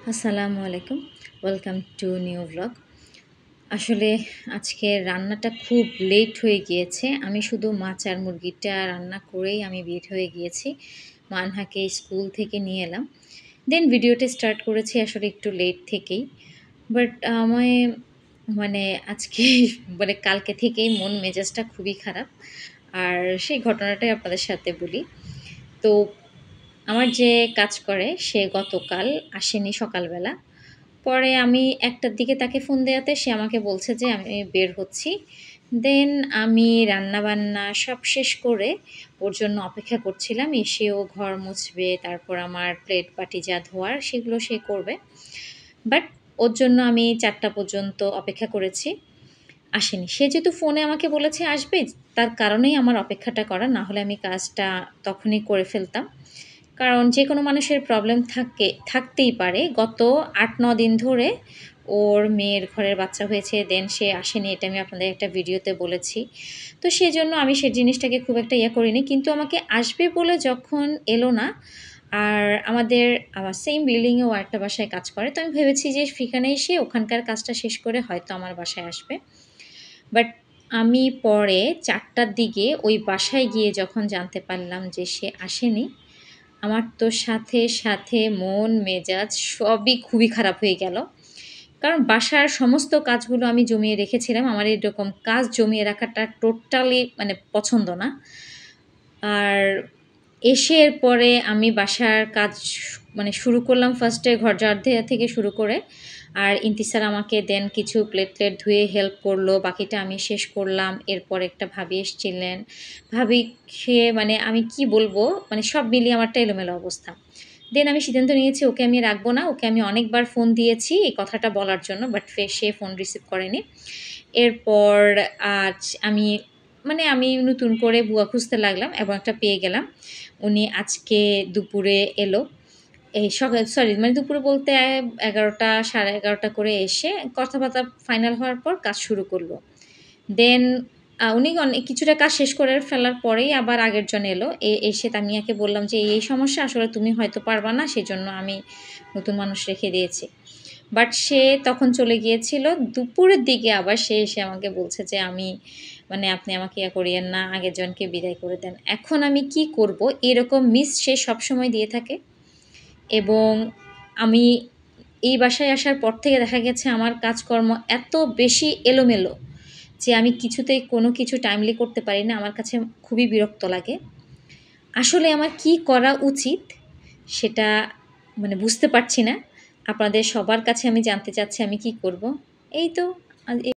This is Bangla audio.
আসসালামু আলাইকুম। Welcome to new vlog. আসলে আজকে রান্নাটা খুব লেট হয়ে গিয়েছে। আমি শুধু মাছ আর মুরগিটা রান্না করেই আমি বের হয়ে গিয়েছি। মানহাকে স্কুল থেকে নিয়ে এলাম। দেন ভিডিওটা স্টার্ট করেছি আসলে একটু লেট থেকেই। বাট আমায় মানে আজকে কালকে থেকেই মন মেজাজটা খুবই খারাপ। আর সেই ঘটনাটাই আপনাদের সাথে বলি। তো আমার যে কাজ করে সে গতকাল আসেনি সকালবেলা। পরে আমি ১টার দিকে তাকে ফোন দেওয়াতে সে আমাকে বলছে যে, "আমি বের হচ্ছি।" দেন আমি রান্নাবান্না সব শেষ করে ওর জন্য অপেক্ষা করছিলাম। এসে ও ঘর মুছবে, তারপর আমার প্লেট বাটি যা ধোয়ার সেগুলো সে করবে। বাট ওর জন্য আমি ৪টা পর্যন্ত অপেক্ষা করেছি। আসেনি। সে যেহেতু ফোনে আমাকে বলেছে আসবে, তার কারণেই আমার অপেক্ষাটা করা। না হলে আমি কাজটা তখনই করে ফেলতাম। কারণ যেকোনো মানুষের প্রবলেম থাকতেই পারে। গত ৮-৯ দিন ধরে ওর মেয়ের ঘরের বাচ্চা হয়েছে। দেন সে আসেনি। এটা আমি আপনাদের একটা ভিডিওতে বলেছি। তো সেজন্য আমি সে জিনিসটাকে খুব একটা করিনি। কিন্তু আমাকে আসবে বলে যখন এলো না, আর আমার সেম বিল্ডিং এ ও আরেকটা বাসায় কাজ করে। তো আমি ভেবেছি যে সেখানে এসে ওখানকার কাজটা শেষ করে হয়তো আমার বাসায় আসবে। বাট আমি পরে ৪টার দিকে ওই বাসায় গিয়ে যখন জানতে পারলাম যে সে আসেনি, আমার তো সাথে মন মেজাজ সবই খুবই খারাপ হয়ে গেল। কারণ বাসার সমস্ত কাজগুলো আমি জমিয়ে রেখেছিলাম। আমার এরকম কাজ জমিয়ে রাখাটা টোটালি পছন্দ না। আর এসে এরপরে আমি বাসার কাজ শুরু করলাম ফার্স্ট এ ঘর ঝাড় দেয়া থেকে শুরু করে। আর ইন্তিসার আমাকে দেন কিছু প্লেট-টেট ধুয়ে হেল্প করলো। বাকিটা আমি শেষ করলাম। এরপর একটা ভাবি এসছিলেন। ভাবিকে আমি কি বলবো? সব মিলিয়ে আমারটা এলোমেলো অবস্থা। দেন আমি সিদ্ধান্ত নিয়েছি ওকে আমি রাখবো না। ওকে আমি অনেকবার ফোন দিয়েছি এই কথাটা বলার জন্য। বাট সে ফোন রিসিভ করেনি। এরপর আজ আমি নতুন করে বুয়া খুঁজতে লাগলাম এবং একটা পেয়ে গেলাম। উনি আজকে দুপুরে এলো। এই সকাল সরি দুপুরে বলতে ১১টা ১১:৩০ করে এসে কথাবার্তা ফাইনাল হওয়ার পর কাজ শুরু করলো। দেন উনি কিছুটা কাজ শেষ করে ফেলার পরেই আবার আগের জন এলো। এসে তানিয়াকে বললাম যে, "এই সমস্যা আসলে তুমি হয়তো পারবা না। সেজন্য আমি নতুন মানুষ রেখে দিয়েছি।" বাট সে তখন চলে গিয়েছিল। দুপুরের দিকে আবার সে এসে আমাকে বলছে যে, "আপনি আমাকে করিয়েন না। আগের জনকে বিদায় করে দেন।" এখন আমি কি করব? এরকম মিস সে সবসময় দিয়ে থাকে এবং আমি এই বাসায় আসার পর থেকে দেখা গেছে আমার কাজকর্ম এত বেশি এলোমেলো যে আমি কিছুতেই কোনো কিছু টাইমলি করতে পারি না। আমার কাছে খুবই বিরক্ত লাগে। আসলে আমার কি করা উচিত সেটা বুঝতে পারছি না। আপনাদের সবার কাছে আমি জানতে চাচ্ছি আমি কি করব? এই তো